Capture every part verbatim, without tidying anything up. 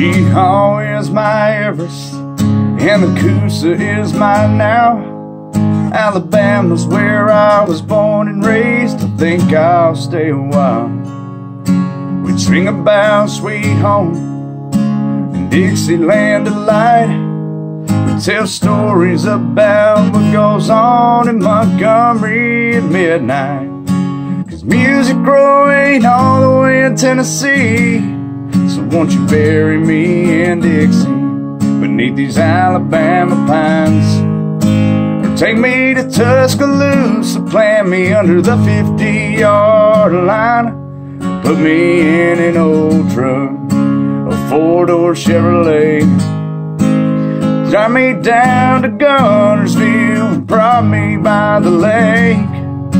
Yeehaw is my Everest, and the Coosa is mine now. Alabama's where I was born and raised. I think I'll stay a while. We'd sing about sweet home and Dixieland delight. We'd tell stories about what goes on in Montgomery at midnight. 'Cause music growing all the way in Tennessee. So won't you bury me in Dixie beneath these Alabama pines? Take me to Tuscaloosa, plant me under the fifty-yard line. Put me in an old truck, a four-door Chevrolet. Drive me down to Guntersville, prop me by the lake.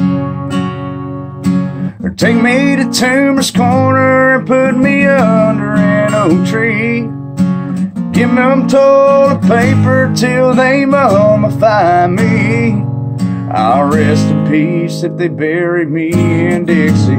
Or take me to Toomer's Corner and put me under an oak tree. Give them toilet paper till they mummify me. I'll rest in peace if they bury me in Dixie.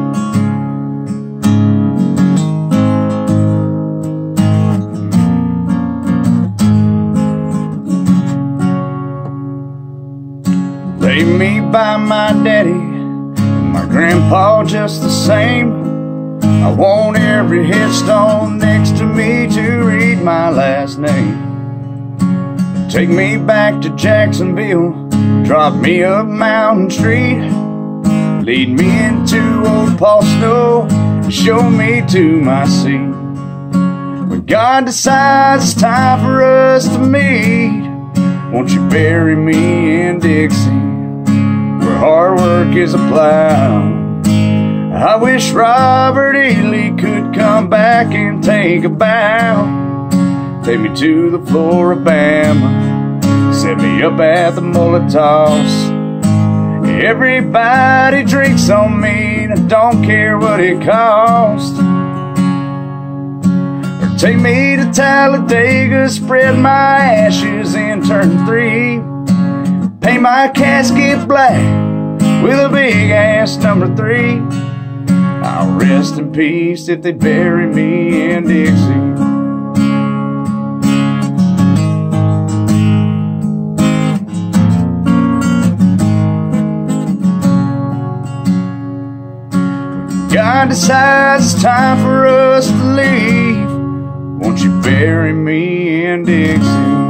Lay me by my daddy and my grandpa just the same. I want every headstone next to me to read my last name. Take me back to Jacksonville, drop me up Mountain Street. Lead me into old Paul Snow, show me to my seat. When God decides it's time for us to meet, won't you bury me in Dixie, where hard work is a plow. I wish Robert E. Lee could come back and take a bow. Take me to the Floribama, set me up at the mullet toss. Everybody drinks on me and I don't care what it costs. Or take me to Talladega, spread my ashes in turn three. Paint my casket black with a big ass number three. I'll rest in peace if they bury me in Dixie. God decides it's time for us to leave, won't you bury me in Dixie?